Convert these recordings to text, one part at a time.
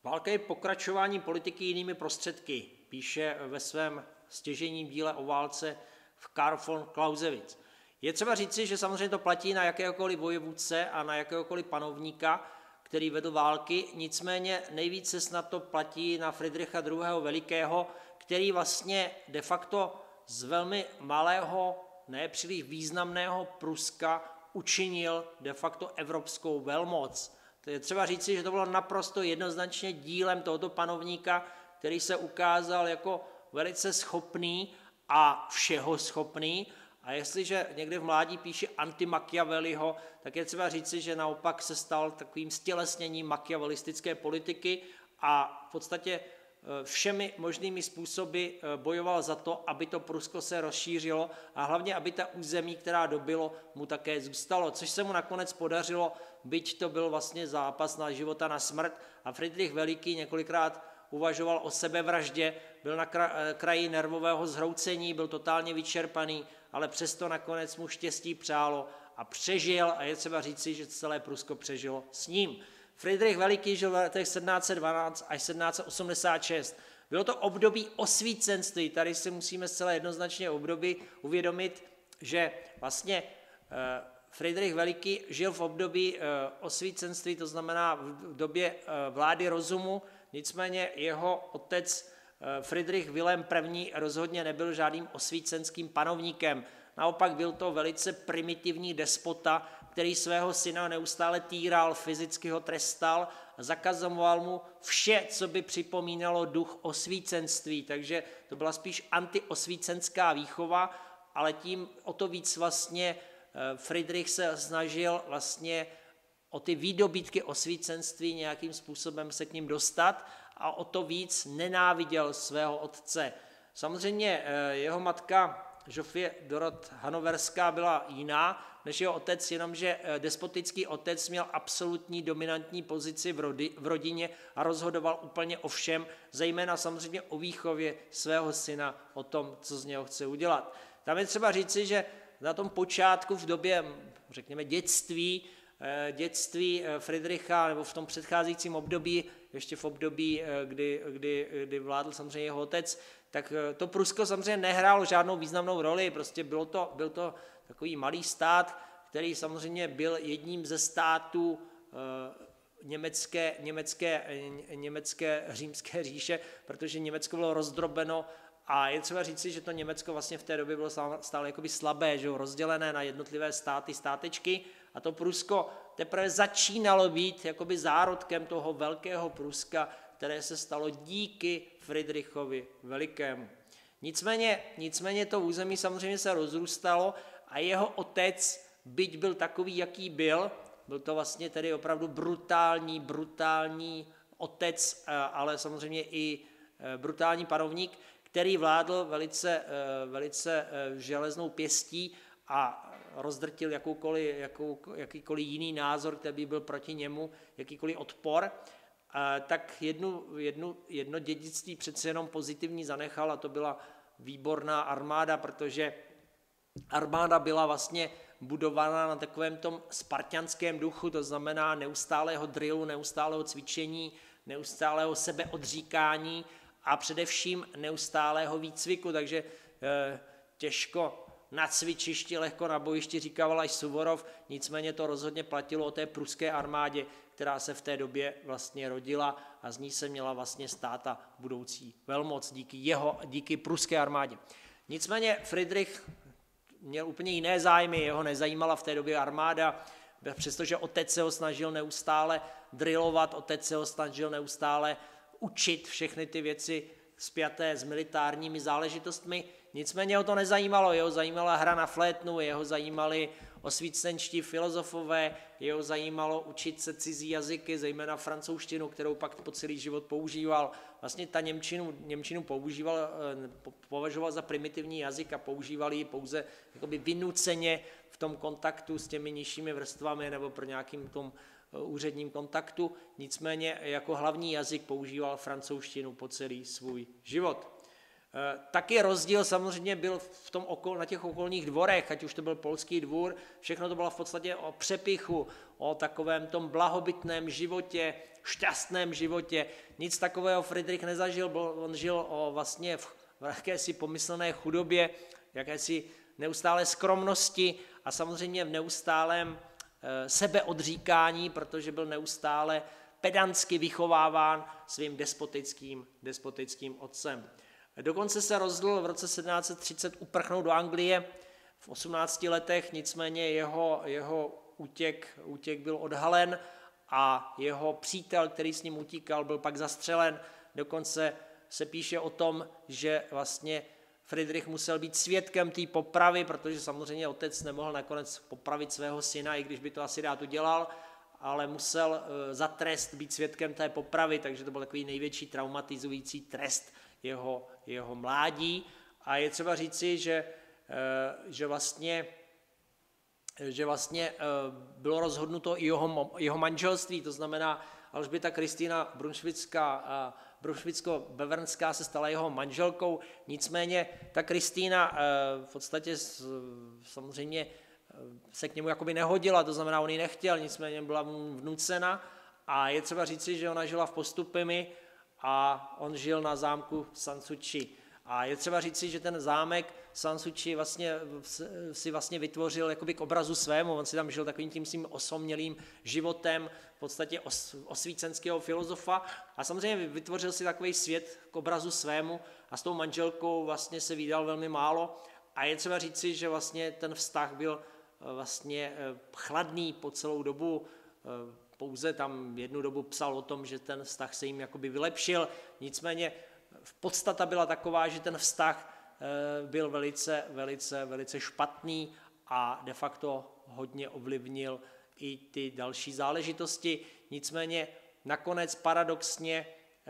Válka je pokračování politiky jinými prostředky, píše ve svém stěžejním díle o válce v Karl von Clausewitz. Je třeba říci, že samozřejmě to platí na jakéhokoliv vojevůdce a na jakéhokoliv panovníka, který vedl války, nicméně nejvíce snad to platí na Fridricha II. Velikého, který vlastně de facto z velmi malého, ne příliš významného Pruska učinil de facto evropskou velmoc. To je třeba říci, že to bylo naprosto jednoznačně dílem tohoto panovníka, který se ukázal jako velice schopný a všeho schopný. A jestliže někde v mládí píše anti-Machiavelliho, tak je třeba říci, že naopak se stal takovým stělesněním machiavelistické politiky a v podstatě všemi možnými způsoby bojoval za to, aby to Prusko se rozšířilo a hlavně, aby ta území, která dobylo, mu také zůstalo, což se mu nakonec podařilo, byť to byl vlastně zápas na život a na smrt a Fridrich Veliký několikrát uvažoval o sebevraždě, byl na kraji nervového zhroucení, byl totálně vyčerpaný, ale přesto nakonec mu štěstí přálo a přežil a je třeba říci, že celé Prusko přežilo s ním. Fridrich Veliký žil v letech 1712 až 1786. Bylo to období osvícenství. Tady si musíme zcela jednoznačně období uvědomit, že vlastně Fridrich Veliký žil v období osvícenství, to znamená v době vlády rozumu, nicméně jeho otec Fridrich Vilém I. rozhodně nebyl žádným osvícenským panovníkem. Naopak byl to velice primitivní despota, který svého syna neustále týral, fyzicky ho trestal a zakazoval mu vše, co by připomínalo duch osvícenství. Takže to byla spíš antiosvícenská výchova, ale tím o to víc vlastně Fridrich se snažil vlastně o ty výdobytky osvícenství nějakým způsobem se k ním dostat a o to víc nenáviděl svého otce. Samozřejmě jeho matka Žofie Dorot Hanoverská byla jiná než jeho otec, jenomže despotický otec měl absolutní dominantní pozici v rodině a rozhodoval úplně o všem, zejména samozřejmě o výchově svého syna, o tom, co z něho chce udělat. Tam je třeba říci, že na tom počátku v době, řekněme, dětství Fridricha, nebo v tom předcházejícím období, ještě v období, kdy vládl samozřejmě jeho otec, tak to Prusko samozřejmě nehrálo žádnou významnou roli, prostě byl to takový malý stát, který samozřejmě byl jedním ze států německé římské říše, protože Německo bylo rozdrobeno a je třeba říci, že to Německo vlastně v té době bylo stále jakoby slabé, že rozdělené na jednotlivé státy, státečky a to Prusko teprve začínalo být jakoby zárodkem toho velkého Pruska, které se stalo díky Fridrichovi Velikému. Nicméně to území samozřejmě se rozrůstalo a jeho otec, byť byl takový, jaký byl to vlastně tedy opravdu brutální otec, ale samozřejmě i brutální panovník, který vládl velice železnou pěstí a rozdrtil jakýkoliv jiný názor, který by byl proti němu, jakýkoliv odpor, tak jedno dědictví přece jenom pozitivní zanechal a to byla výborná armáda, protože armáda byla vlastně budovaná na takovém tom spartanském duchu, to znamená neustálého drillu, neustálého cvičení, neustálého sebeodříkání a především neustálého výcviku, takže těžko na cvičišti, lehko na bojišti, říkával až Suvorov, nicméně to rozhodně platilo o té pruské armádě, která se v té době vlastně rodila a z ní se měla vlastně stát ta budoucí velmoc díky pruské armádě. Nicméně Fridrich měl úplně jiné zájmy, jeho nezajímala v té době armáda, přestože otec se ho snažil neustále drillovat, otec se ho snažil neustále učit všechny ty věci spjaté s militárními záležitostmi, nicméně ho to nezajímalo, jeho zajímala hra na flétnu, jeho zajímali osvícenští filozofové, jeho zajímalo učit se cizí jazyky, zejména francouzštinu, kterou pak po celý život používal. Vlastně ta němčinu považoval za primitivní jazyk a používal ji pouze jakoby vynuceně v tom kontaktu s těmi nižšími vrstvami nebo pro nějakým tom úředním kontaktu, nicméně jako hlavní jazyk používal francouzštinu po celý svůj život. Taky rozdíl samozřejmě byl na těch okolních dvorech, ať už to byl polský dvůr, všechno to bylo v podstatě o přepichu, o takovém tom blahobytném životě, šťastném životě. Nic takového Fridrich nezažil, on žil vlastně v jakési pomyslné chudobě, jakési neustálé skromnosti a samozřejmě v neustálém sebeodříkání, protože byl neustále pedantsky vychováván svým despotickým otcem. Dokonce se rozhodl v roce 1730 uprchnout do Anglie v 18 letech, nicméně jeho útěk byl odhalen a jeho přítel, který s ním utíkal, byl pak zastřelen. Dokonce se píše o tom, že vlastně Fridrich musel být svědkem té popravy, protože samozřejmě otec nemohl nakonec popravit svého syna, i když by to asi rád udělal, ale musel za trest být svědkem té popravy, takže to byl takový největší traumatizující trest jeho mládí. A je třeba říci, že vlastně bylo rozhodnuto i jeho manželství, to znamená Alžběta Kristýna Brunswicko-Bevernská se stala jeho manželkou, nicméně ta Kristýna v podstatě samozřejmě se k němu jakoby nehodila, to znamená, on ji nechtěl, nicméně byla mu vnucena a je třeba říci, že ona žila v Postupimi a on žil na zámku Sanssouci. A je třeba říci, že ten zámek Sanssouci si vlastně vytvořil jakoby k obrazu svému, on si tam žil takovým tím svým osamělým životem, v podstatě osvícenského filozofa a samozřejmě vytvořil si takový svět k obrazu svému a s tou manželkou vlastně se vídal velmi málo a je třeba říci, že vlastně ten vztah byl vlastně chladný po celou dobu, pouze tam jednu dobu psal o tom, že ten vztah se jim jakoby vylepšil, nicméně podstata byla taková, že ten vztah byl velice špatný a de facto hodně ovlivnil i ty další záležitosti. Nicméně nakonec paradoxně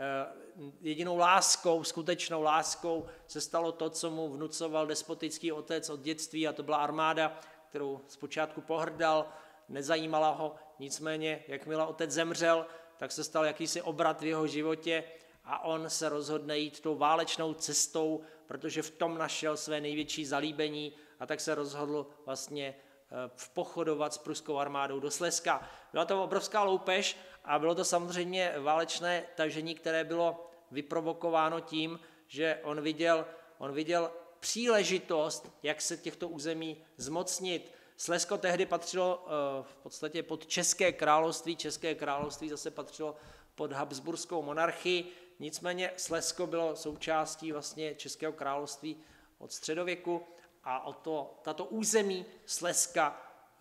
jedinou láskou, skutečnou láskou se stalo to, co mu vnucoval despotický otec od dětství a to byla armáda, kterou zpočátku pohrdal, nezajímala ho, nicméně jakmile otec zemřel, tak se stal jakýsi obrat v jeho životě a on se rozhodne jít tou válečnou cestou, protože v tom našel své největší zalíbení a tak se rozhodl vlastně pochodovat s pruskou armádou do Slezska. Byla to obrovská loupež a bylo to samozřejmě válečné tažení, které bylo vyprovokováno tím, že on viděl příležitost, jak se těchto území zmocnit. Slezsko tehdy patřilo v podstatě pod České království zase patřilo pod Habsburskou monarchii, nicméně Slezsko bylo součástí vlastně Českého království od středověku a tato území Slezska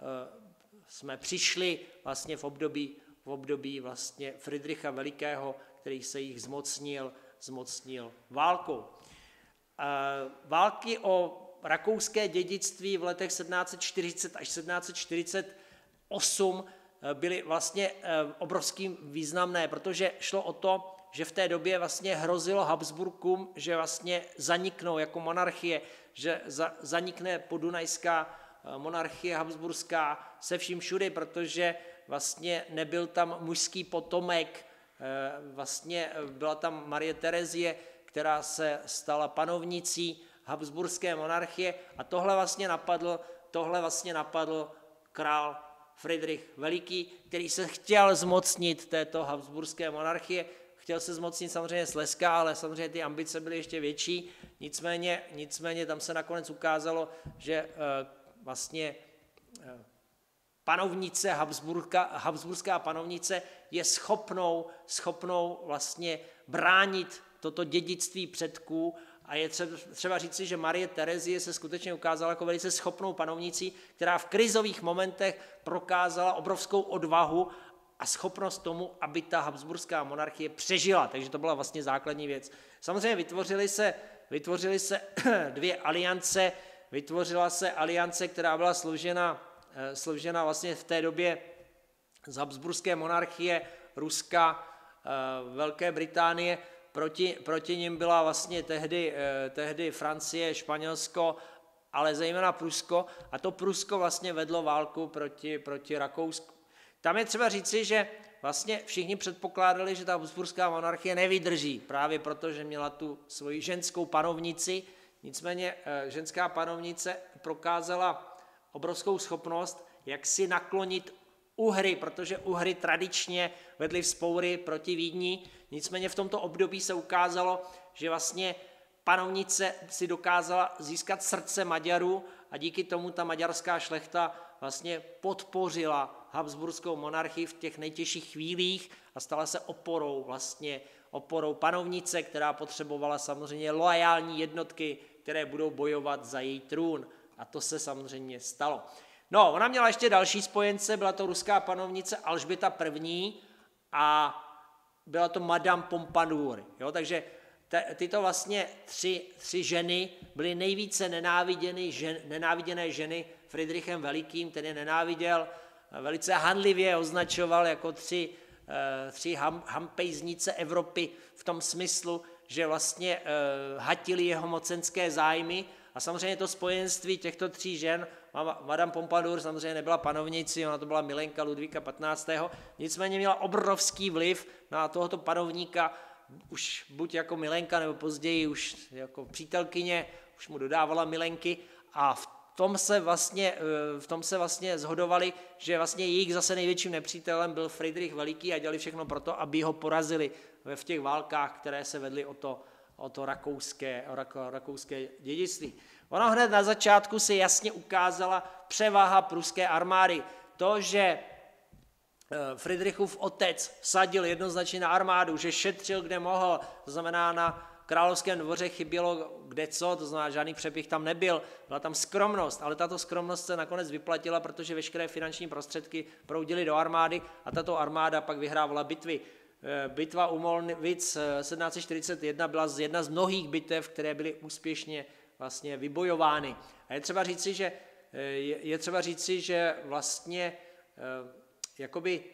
jsme přišli vlastně v období vlastně Fridricha Velikého, který se jich zmocnil válkou. Války o rakouské dědictví v letech 1740 až 1748 byly vlastně obrovským významné, protože šlo o to, že v té době vlastně hrozilo Habsburkům, že vlastně zaniknou jako monarchie, že zanikne podunajská monarchie habsburská se vším všudy, protože vlastně nebyl tam mužský potomek, vlastně byla tam Marie Terezie, která se stala panovnicí habsburské monarchie a tohle vlastně napadl král Fridrich Veliký, který se chtěl zmocnit této habsburské monarchie, chtěl se zmocnit samozřejmě Slezska, ale samozřejmě ty ambice byly ještě větší, nicméně tam se nakonec ukázalo, že vlastně panovnice, habsburská panovnice je schopnou vlastně bránit toto dědictví předků a je třeba říci, že Marie Terezie se skutečně ukázala jako velice schopnou panovnicí, která v krizových momentech prokázala obrovskou odvahu a schopnost tomu, aby ta habsburská monarchie přežila, takže to byla vlastně základní věc. Samozřejmě vytvořily se dvě aliance, vytvořila se aliance, která byla složena vlastně v té době z habsburské monarchie, Ruska, Velké Británie, proti nim byla vlastně tehdy Francie, Španělsko, ale zejména Prusko a to Prusko vlastně vedlo válku proti Rakousku. Tam je třeba říci, že vlastně všichni předpokládali, že ta habsburská monarchie nevydrží, právě proto, že měla tu svoji ženskou panovnici. Nicméně ženská panovnice prokázala obrovskou schopnost, jak si naklonit Uhry, protože Uhry tradičně vedly vzpoury proti Vídni. Nicméně v tomto období se ukázalo, že vlastně panovnice si dokázala získat srdce Maďarů a díky tomu ta maďarská šlechta vlastně podpořila habsburskou monarchii v těch nejtěžších chvílích a stala se oporou panovnice, která potřebovala samozřejmě loajální jednotky, které budou bojovat za její trůn. A to se samozřejmě stalo. No, ona měla ještě další spojence, byla to ruská panovnice Alžběta I. a byla to Madame Pompadour. Jo? Takže tyto vlastně tři ženy byly nejvíce nenáviděné ženy Fridrichem Velikým, který je nenáviděl, velice hanlivě označoval jako tři hampejznice Evropy v tom smyslu, že vlastně hatili jeho mocenské zájmy. A samozřejmě to spojenství těchto tří žen, Madame Pompadour samozřejmě nebyla panovnicí, ona to byla milenka Ludvíka XV., nicméně měla obrovský vliv na tohoto panovníka, už buď jako milenka, nebo později už jako přítelkyně, už mu dodávala milenky a v tom se vlastně shodovali, že vlastně jejich zase největším nepřítelem byl Fridrich Veliký a dělali všechno pro to, aby ho porazili v těch válkách, které se vedly o to rakouské dědictví. Ono hned na začátku se jasně ukázala převaha pruské armády. To, že Fridrichův otec vsadil jednoznačně na armádu, že šetřil, kde mohl, to znamená na královském dvoře chybělo kdeco, to znamená žádný přepich tam nebyl, byla tam skromnost, ale tato skromnost se nakonec vyplatila, protože veškeré finanční prostředky proudily do armády a tato armáda pak vyhrávala bitvy. Bitva u Molnic 1741 byla jedna z mnohých bitev, které byly úspěšně vlastně vybojovány. A je třeba říci, že vlastně jakoby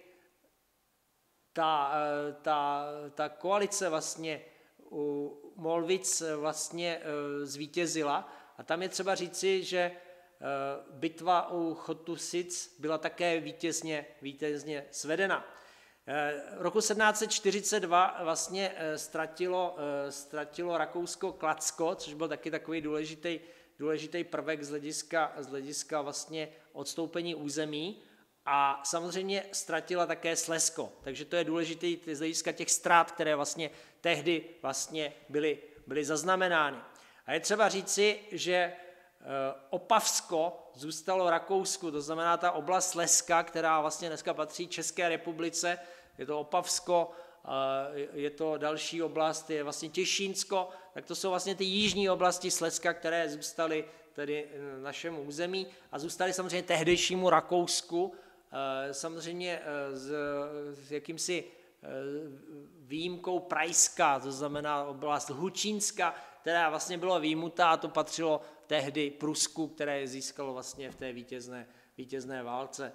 ta koalice vlastně u Molvic vlastně zvítězila a tam je třeba říci, že bitva u Chotusic byla také vítězně svedena. Roku 1742 vlastně ztratilo Rakousko Kladsko, což byl taky takový důležitý prvek z hlediska vlastně odstoupení území a samozřejmě ztratila také Slezsko, takže to je důležité z hlediska těch ztrát, které vlastně tehdy vlastně byly zaznamenány. A je třeba říci, že Opavsko zůstalo Rakousku, to znamená ta oblast Slezska, která vlastně dneska patří České republice, je to Opavsko, je to další oblast, je vlastně Těšínsko, tak to jsou vlastně ty jižní oblasti Slezska, které zůstaly tedy našemu území a zůstaly samozřejmě tehdejšímu Rakousku, samozřejmě s jakýmsi výjimkou Prajska, to znamená oblast Hlučínska, která vlastně byla výjimuta a to patřilo tehdy Prusku, které získalo vlastně v té vítězné válce.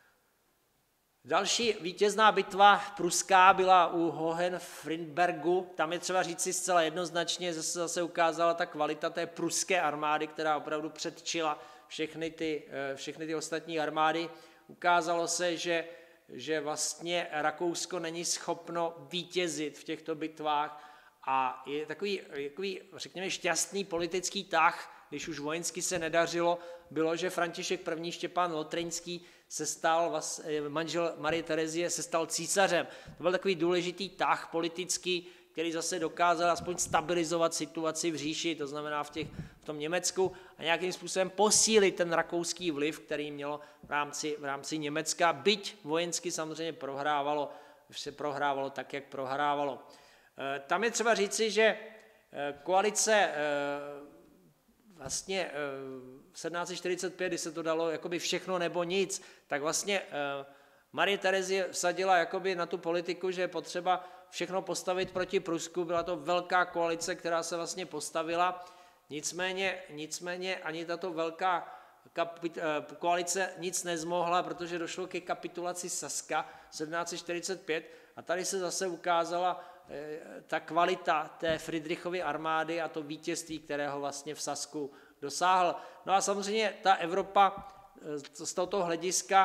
Další vítězná bitva pruská byla u Hohenfriedbergu. Tam je třeba říci zcela jednoznačně, že se zase ukázala ta kvalita té pruské armády, která opravdu předčila všechny ty ostatní armády. Ukázalo se, že vlastně Rakousko není schopno vítězit v těchto bitvách a je takový, řekněme, šťastný politický tah, když už vojensky se nedařilo, bylo, že František I. Štěpán Lotrinský manžel Marie Terezie, se stal císařem. To byl takový důležitý tah politický, který zase dokázal aspoň stabilizovat situaci v říši, to znamená v tom Německu a nějakým způsobem posílit ten rakouský vliv, který mělo v rámci Německa, byť vojensky samozřejmě prohrávalo tak, jak prohrávalo. Tam je třeba říci, že koalice vlastně 1745, kdy se to dalo jakoby všechno nebo nic, tak vlastně Marie Terezie vsadila jakoby na tu politiku, že je potřeba všechno postavit proti Prusku. Byla to velká koalice, která se vlastně postavila. Nicméně ani tato velká koalice nic nezmohla, protože došlo ke kapitulaci Saska 1745 a tady se zase ukázala ta kvalita té Fridrichovy armády a to vítězství, kterého vlastně v Sasku dosáhl. No a samozřejmě ta Evropa z tohoto hlediska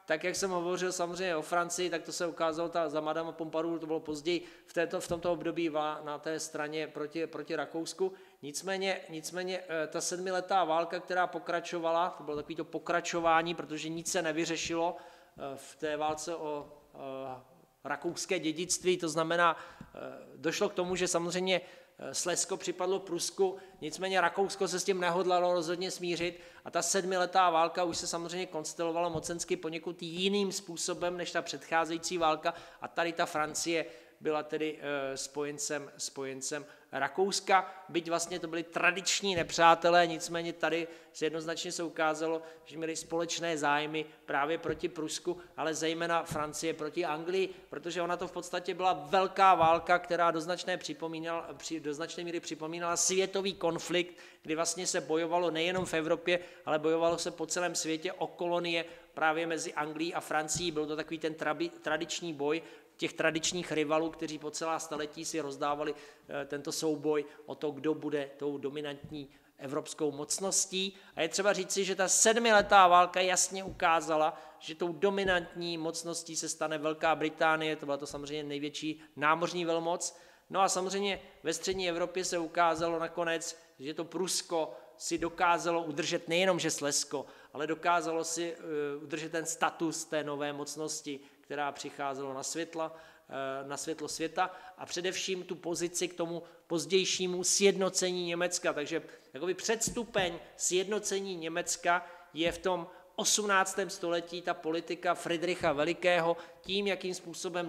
tak jak jsem hovořil samozřejmě o Francii, tak to se ukázalo za Madame Pompadour, to bylo později v tomto období na té straně proti Rakousku. Nicméně ta 7letá válka, která pokračovala, to bylo takový to pokračování, protože nic se nevyřešilo v té válce o rakouské dědictví, to znamená, došlo k tomu, že samozřejmě Slezsko připadlo Prusku, nicméně Rakousko se s tím nehodlalo rozhodně smířit a ta 7letá válka už se samozřejmě konstelovala mocensky poněkud jiným způsobem než ta předcházející válka a tady ta Francie byla tedy spojencem Rakouska, byť vlastně to byli tradiční nepřátelé, nicméně tady jednoznačně se ukázalo, že měli společné zájmy právě proti Prusku, ale zejména Francie proti Anglii, protože ona to v podstatě byla velká válka, která do značné míry připomínala světový konflikt, kdy vlastně se bojovalo nejenom v Evropě, ale bojovalo se po celém světě o kolonie právě mezi Anglií a Francií. Byl to takový ten tradiční boj těch tradičních rivalů, kteří po celá staletí si rozdávali tento souboj o to, kdo bude tou dominantní evropskou mocností. A je třeba říci, že ta 7letá válka jasně ukázala, že tou dominantní mocností se stane Velká Británie, to byla to samozřejmě největší námořní velmoc. No a samozřejmě ve střední Evropě se ukázalo nakonec, že to Prusko si dokázalo udržet nejenom že Slezsko, ale dokázalo si udržet ten status té nové mocnosti, která přicházela na světlo světa a především tu pozici k tomu pozdějšímu sjednocení Německa. Takže takový předstupeň sjednocení Německa je v tom 18. století ta politika Fridricha Velikého tím, jakým způsobem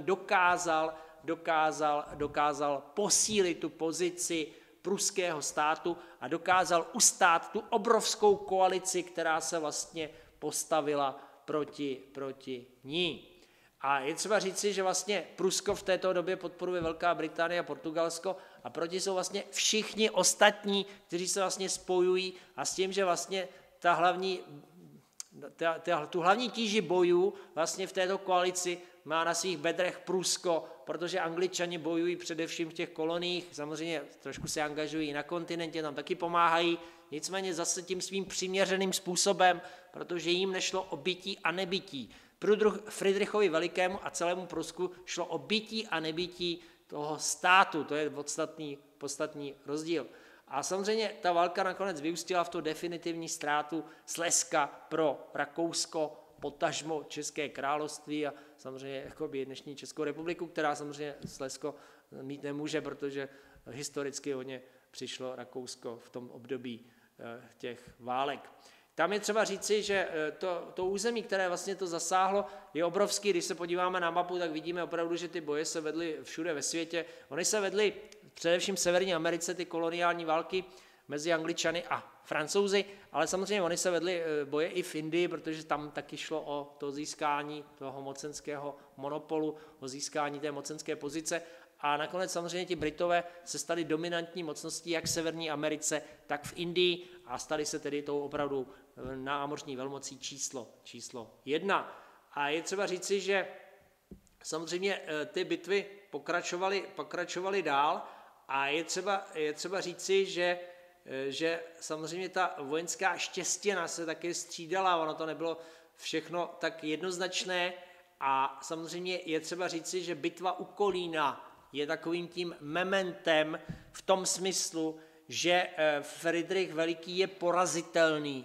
dokázal posílit tu pozici pruského státu a dokázal ustát tu obrovskou koalici, která se vlastně postavila proti ní. A je třeba říci, že vlastně Prusko v této době podporuje Velká Británie a Portugalsko a proti jsou vlastně všichni ostatní, kteří se vlastně spojují a s tím, že vlastně tu hlavní tíži bojů vlastně v této koalici má na svých bedrech Prusko, protože Angličani bojují především v těch koloniích, samozřejmě trošku se angažují na kontinentě, tam taky pomáhají, nicméně zase tím svým přiměřeným způsobem, protože jim nešlo o bytí a nebytí. Fridrichovi Velikému a celému Prusku šlo o bytí a nebytí toho státu, to je podstatný rozdíl. A samozřejmě ta válka nakonec vyústila v to definitivní ztrátu Slezska pro Rakousko, potažmo České království a samozřejmě jakoby dnešní Českou republiku, která samozřejmě Slezsko mít nemůže, protože historicky o ně přišlo Rakousko v tom období těch válek. Tam je třeba říci, že to území, které vlastně to zasáhlo, je obrovský. Když se podíváme na mapu, tak vidíme opravdu, že ty boje se vedly všude ve světě. Ony se vedly především v Severní Americe, ty koloniální války mezi Angličany a Francouzi, ale samozřejmě ony se vedly boje i v Indii, protože tam taky šlo o to získání toho mocenského monopolu, o získání té mocenské pozice. A nakonec samozřejmě ti Britové se stali dominantní mocností jak v Severní Americe, tak v Indii a stali se tedy tou opravdu námořní velmocí číslo 1. A je třeba říci, že samozřejmě ty bitvy pokračovaly dál a je třeba říci, že samozřejmě ta vojenská štěstěna se také střídala, ono to nebylo všechno tak jednoznačné a samozřejmě je třeba říci, že bitva u Kolína je takovým tím mementem v tom smyslu, že Fridrich Veliký je porazitelný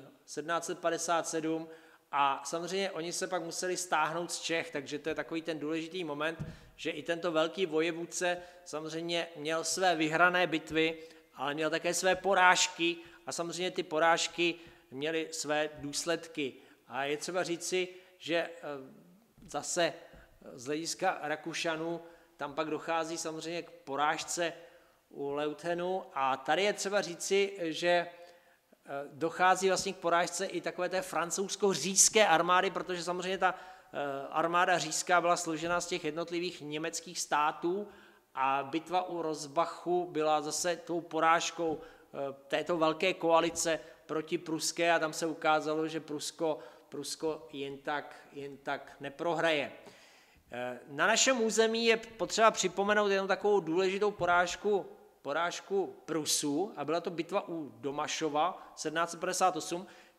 1757 a samozřejmě oni se pak museli stáhnout z Čech, takže to je takový ten důležitý moment, že i tento velký vojevůdce samozřejmě měl své vyhrané bitvy, ale měl také své porážky a samozřejmě ty porážky měly své důsledky. A je třeba říci, že zase z hlediska Rakušanů tam pak dochází samozřejmě k porážce u Leuthenu a tady je třeba říci, že dochází vlastně k porážce i takové té francouzsko-říšské armády, protože samozřejmě ta armáda říšská byla složena z těch jednotlivých německých států a bitva u Rosbachu byla zase tou porážkou této velké koalice proti pruské a tam se ukázalo, že Prusko jen tak neprohraje. Na našem území je potřeba připomenout jenom takovou důležitou porážku Prusů a byla to bitva u Domašova 1758,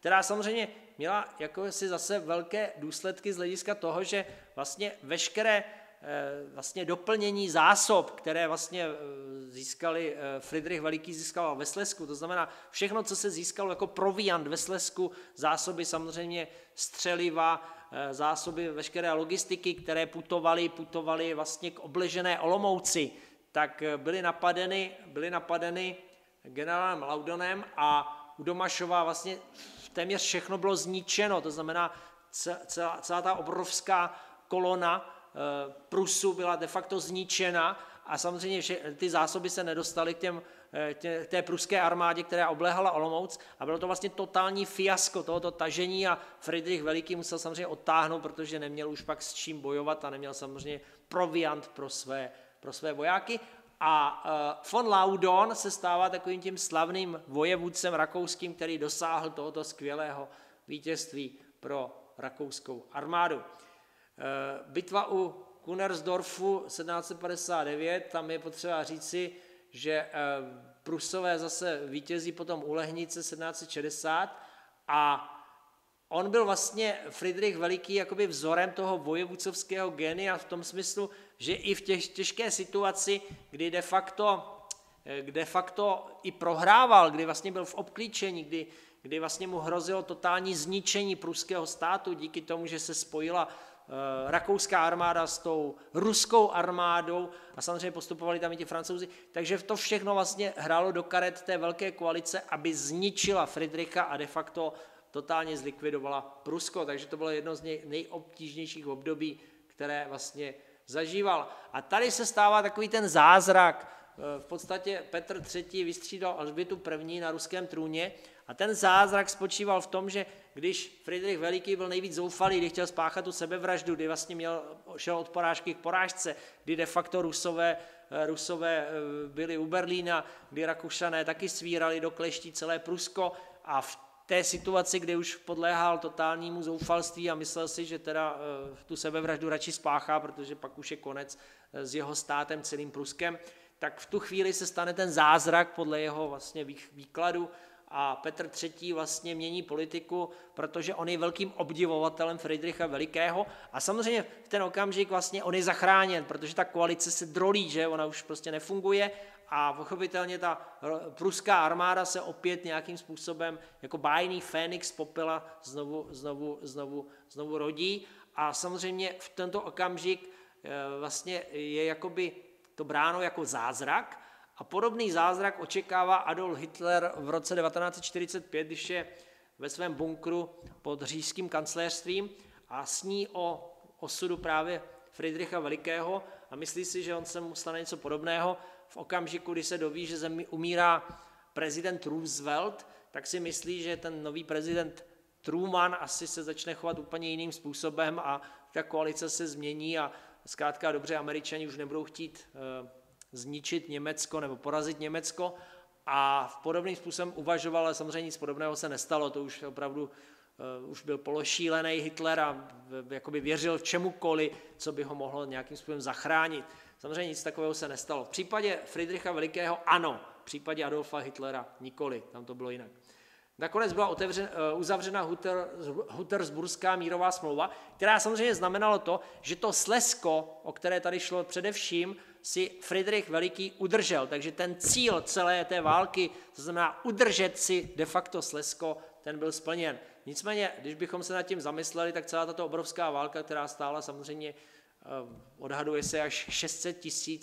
která samozřejmě měla jako si zase velké důsledky z hlediska toho, že vlastně veškeré vlastně doplnění zásob, které vlastně získali, Fridrich Veliký získal ve Slezsku, to znamená všechno, co se získalo jako proviant ve Slezsku, zásoby samozřejmě střeliva, zásoby veškeré logistiky, které putovaly vlastně k obležené Olomouci, tak byly napadeny generálem Laudonem a u Domašova vlastně téměř všechno bylo zničeno, to znamená celá ta obrovská kolona Prusů byla de facto zničena a samozřejmě že ty zásoby se nedostaly k té pruské armádě, která obléhala Olomouc a bylo to vlastně totální fiasko tohoto tažení a Fridrich Veliký musel samozřejmě odtáhnout, protože neměl už pak s čím bojovat a neměl samozřejmě proviant pro své vojáky. A von Laudon se stává takovým tím slavným vojevůdcem rakouským, který dosáhl tohoto skvělého vítězství pro rakouskou armádu. Bitva u Kunersdorfu 1759, tam je potřeba říci, že Prusové zase vítězí potom u Lehnice 1760 a on byl vlastně Fridrich Veliký jakoby vzorem toho vojevůdcovského génia v tom smyslu, že i v těžké situaci, kdy de facto i prohrával, kdy vlastně byl v obklíčení, kdy vlastně mu hrozilo totální zničení pruského státu díky tomu, že se spojila rakouská armáda s tou ruskou armádou a samozřejmě postupovali tam i ti Francouzi, takže to všechno vlastně hrálo do karet té velké koalice, aby zničila Fridricha a de facto totálně zlikvidovala Prusko, takže to bylo jedno z nejobtížnějších období, které vlastně zažíval. A tady se stává takový ten zázrak, v podstatě Petr III. Vystřídal Alžbětu I. na ruském trůně a ten zázrak spočíval v tom, že když Fridrich Veliký byl nejvíc zoufalý, kdy chtěl spáchat tu sebevraždu, kdy vlastně šel od porážky k porážce, kdy de facto Rusové byli u Berlína, kdy Rakušané taky svírali do kleští celé Prusko a v té situaci, kdy už podléhal totálnímu zoufalství a myslel si, že teda tu sebevraždu radši spáchá, protože pak už je konec s jeho státem, celým Pruskem, tak v tu chvíli se stane ten zázrak podle jeho vlastně výkladu a Petr III. Vlastně mění politiku, protože on je velkým obdivovatelem Fridricha Velikého a samozřejmě v ten okamžik vlastně on je zachráněn, protože ta koalice se drolí, že ona už prostě nefunguje a pochopitelně ta pruská armáda se opět nějakým způsobem jako bájný Fénix popela znovu rodí a samozřejmě v tento okamžik vlastně je jakoby to bráno jako zázrak a podobný zázrak očekává Adolf Hitler v roce 1945, když je ve svém bunkru pod říšským kancléřstvím a sní o osudu právě Fridricha Velikého a myslí si, že on se mu stane něco podobného. V okamžiku, kdy se doví, že zemi umírá prezident Roosevelt, tak si myslí, že ten nový prezident Truman asi se začne chovat úplně jiným způsobem a ta koalice se změní a zkrátka dobře, Američani už nebudou chtít zničit Německo nebo porazit Německo a podobným způsobem uvažoval, ale samozřejmě nic podobného se nestalo, to už opravdu už byl pološílený Hitler a jakoby věřil v čemukoliv, co by ho mohlo nějakým způsobem zachránit. Samozřejmě nic takového se nestalo. V případě Fridricha Velikého ano, v případě Adolfa Hitlera nikoli, tam to bylo jinak. Nakonec byla uzavřena Huttersburská mírová smlouva, která samozřejmě znamenalo to, že to Slezsko, o které tady šlo především, si Fridrich Veliký udržel. Takže ten cíl celé té války, to znamená udržet si de facto Slezsko, ten byl splněn. Nicméně, když bychom se nad tím zamysleli, tak celá tato obrovská válka, která stála samozřejmě, odhaduje se až 600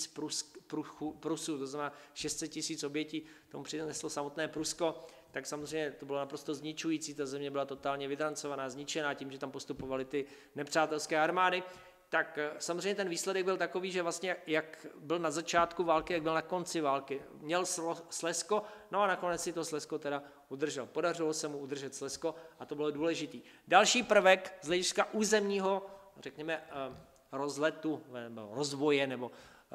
000 Prusů, to znamená 600 000 obětí, tomu přineslo samotné Prusko, tak samozřejmě to bylo naprosto zničující, ta země byla totálně vydrancovaná, zničená tím, že tam postupovaly ty nepřátelské armády, tak samozřejmě ten výsledek byl takový, že vlastně jak byl na začátku války, jak byl na konci války. Měl Slezsko, no a nakonec si to Slezsko teda udržel. Podařilo se mu udržet Slezsko a to bylo důležitý. Další prvek z hlediska územního, řekněme, rozletu, nebo rozvoje, nebo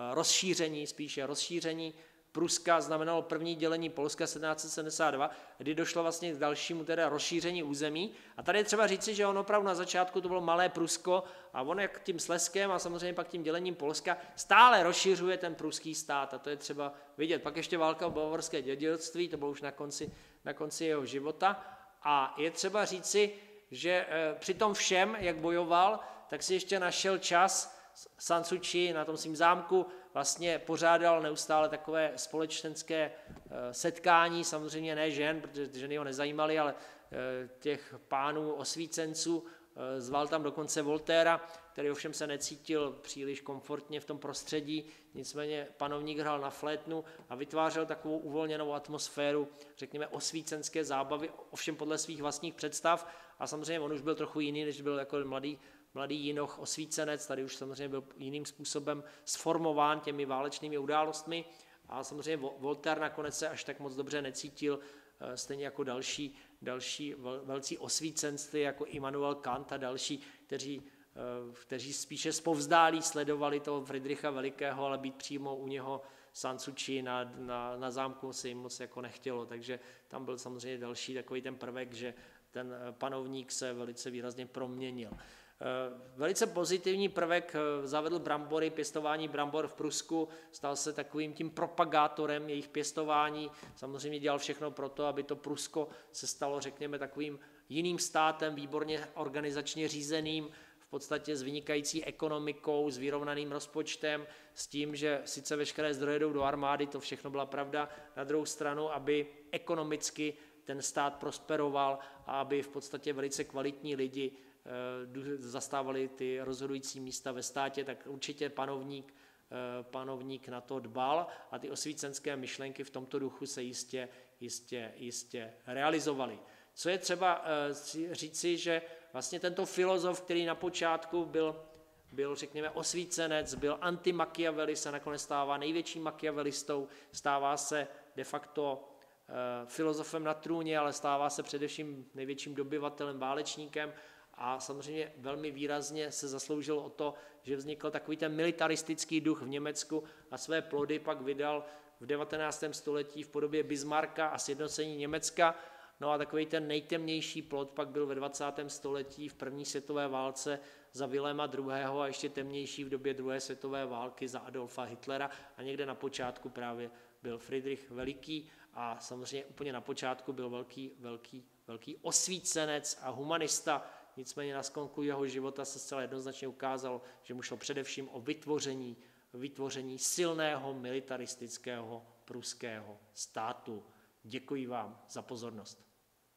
rozšíření Pruska znamenalo první dělení Polska 1772, kdy došlo vlastně k dalšímu teda rozšíření území. A tady je třeba říci, že on opravdu na začátku to bylo malé Prusko a on jak tím Slezskem a samozřejmě pak tím dělením Polska stále rozšiřuje ten pruský stát a to je třeba vidět. Pak ještě válka o bavorské dědictví, to bylo už na konci jeho života A je třeba říci, že při tom všem, jak bojoval, tak si ještě našel čas. San Suu Kyi na tom svým zámku vlastně pořádal neustále takové společenské setkání, samozřejmě ne žen, protože ženy ho nezajímaly, ale těch pánů osvícenců, zval tam dokonce Voltaira, který ovšem se necítil příliš komfortně v tom prostředí, nicméně panovník hrál na flétnu a vytvářel takovou uvolněnou atmosféru, řekněme osvícenské zábavy, ovšem podle svých vlastních představ, a samozřejmě on už byl trochu jiný, než byl jako mladý jinoch osvícenec, tady už samozřejmě byl jiným způsobem sformován těmi válečnými událostmi a samozřejmě Voltaire nakonec se až tak moc dobře necítil, stejně jako další velcí osvícenství, jako Immanuel Kant a další, kteří spíše zpovzdálí sledovali toho Friedricha Velikého, ale být přímo u něho San Suu Kyi na zámku se jim moc jako nechtělo, takže tam byl samozřejmě další takový ten prvek, že ten panovník se velice výrazně proměnil. Velice pozitivní prvek zavedl brambory, pěstování brambor v Prusku, stal se takovým tím propagátorem jejich pěstování, samozřejmě dělal všechno pro to, aby to Prusko se stalo, řekněme, takovým jiným státem, výborně organizačně řízeným, v podstatě s vynikající ekonomikou, s vyrovnaným rozpočtem, s tím, že sice veškeré zdroje jdou do armády, to všechno byla pravda, na druhou stranu, aby ekonomicky ten stát prosperoval a aby v podstatě velice kvalitní lidi zastávali ty rozhodující místa ve státě, tak určitě panovník na to dbal a ty osvícenské myšlenky v tomto duchu se jistě realizovaly. Co je třeba říci, že vlastně tento filozof, který na počátku byl řekněme osvícenec, byl anti-Machiavelli, se nakonec stává největším machiavelistou, stává se de facto filozofem na trůně, ale stává se především největším dobyvatelem, válečníkem a samozřejmě velmi výrazně se zasloužil o to, že vznikl takový ten militaristický duch v Německu a své plody pak vydal v 19. století v podobě Bismarcka a sjednocení Německa. No a takový ten nejtemnější plod pak byl ve 20. století v první světové válce za Viléma II. A ještě temnější v době druhé světové války za Adolfa Hitlera a někde na počátku právě byl Friedrich Veliký a samozřejmě úplně na počátku byl velký osvícenec a humanista, nicméně na sklonku jeho života se zcela jednoznačně ukázalo, že mu šlo především o vytvoření silného militaristického pruského státu. Děkuji vám za pozornost.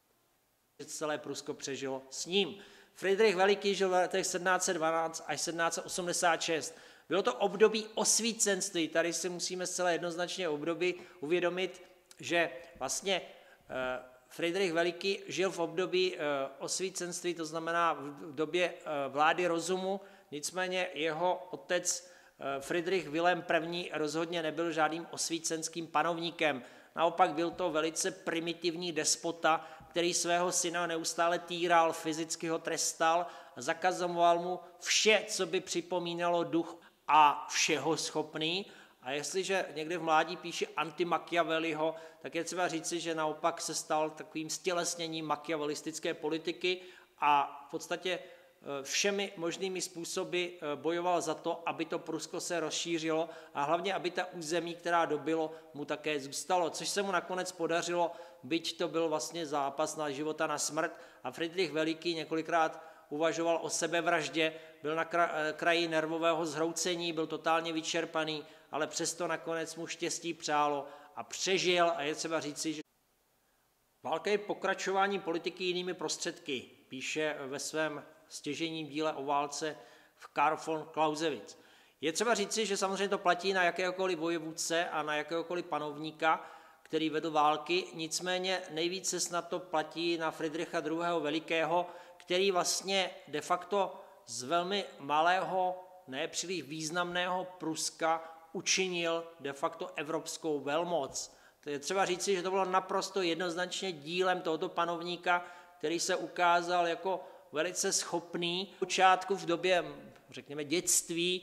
Celé Prusko přežilo s ním. Friedrich Veliký žil v letech 1712 až 1786. Bylo to období osvícenství. Tady si musíme zcela jednoznačně období uvědomit, že vlastně Friedrich Veliký žil v období osvícenství, to znamená v době vlády rozumu, nicméně jeho otec Friedrich Wilhelm I. rozhodně nebyl žádným osvícenským panovníkem. Naopak byl to velice primitivní despota, který svého syna neustále týral, fyzicky ho trestal a zakazoval mu vše, co by připomínalo duch a všeho schopný. A jestliže někde v mládí píše anti-Machiavelliho, tak je třeba říci, že naopak se stal takovým stělesněním machiavelistické politiky a v podstatě všemi možnými způsoby bojoval za to, aby to Prusko se rozšířilo a hlavně, aby ta území, která dobylo, mu také zůstalo, což se mu nakonec podařilo, byť to byl vlastně zápas na život a na smrt a Friedrich Veliký několikrát uvažoval o sebevraždě, byl na kraji nervového zhroucení, byl totálně vyčerpaný, ale přesto nakonec mu štěstí přálo a přežil a je třeba říci, že válka je pokračováním politiky jinými prostředky, píše ve svém stěžejním díle o válce v Karl von Clausewitz. Je třeba říci, že samozřejmě to platí na jakéhokoliv vojevůdce a na jakéhokoliv panovníka, který vedl války, nicméně nejvíce snad to platí na Friedricha II. Velikého, který vlastně de facto z velmi malého, ne příliš významného Pruska učinil de facto evropskou velmoc. To je třeba říci, že to bylo naprosto jednoznačně dílem tohoto panovníka, který se ukázal jako velice schopný. V počátku v době, řekněme, dětství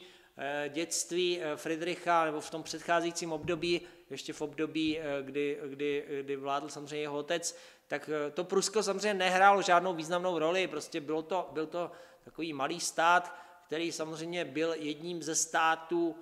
Friedricha, nebo v tom předcházejícím období, ještě v období, kdy vládl samozřejmě jeho otec, tak to Prusko samozřejmě nehrálo žádnou významnou roli, prostě byl to takový malý stát, který samozřejmě byl jedním ze států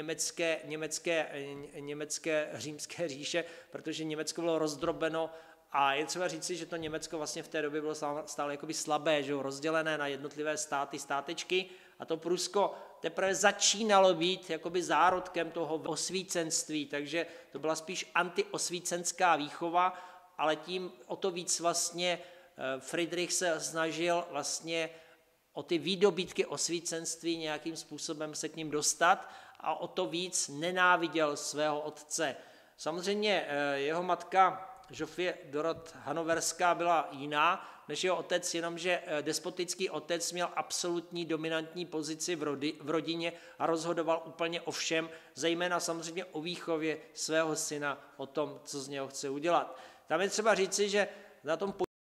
německé římské říše, protože Německo bylo rozdrobeno A je třeba říci, že to Německo vlastně v té době bylo stále jakoby slabé, že jo, rozdělené na jednotlivé státy, státečky, a to Prusko teprve začínalo být jakoby zárodkem toho osvícenství, takže to byla spíš antiosvícenská výchova, ale tím o to víc vlastně Friedrich se snažil vlastně o ty výdobytky osvícenství nějakým způsobem se k ním dostat a o to víc nenáviděl svého otce. Samozřejmě jeho matka Žofie Dorot Hanoverská byla jiná než jeho otec, jenomže despotický otec měl absolutní dominantní pozici v rodině a rozhodoval úplně o všem, zejména samozřejmě o výchově svého syna, o tom, co z něho chce udělat. Tam je třeba říci, že na tom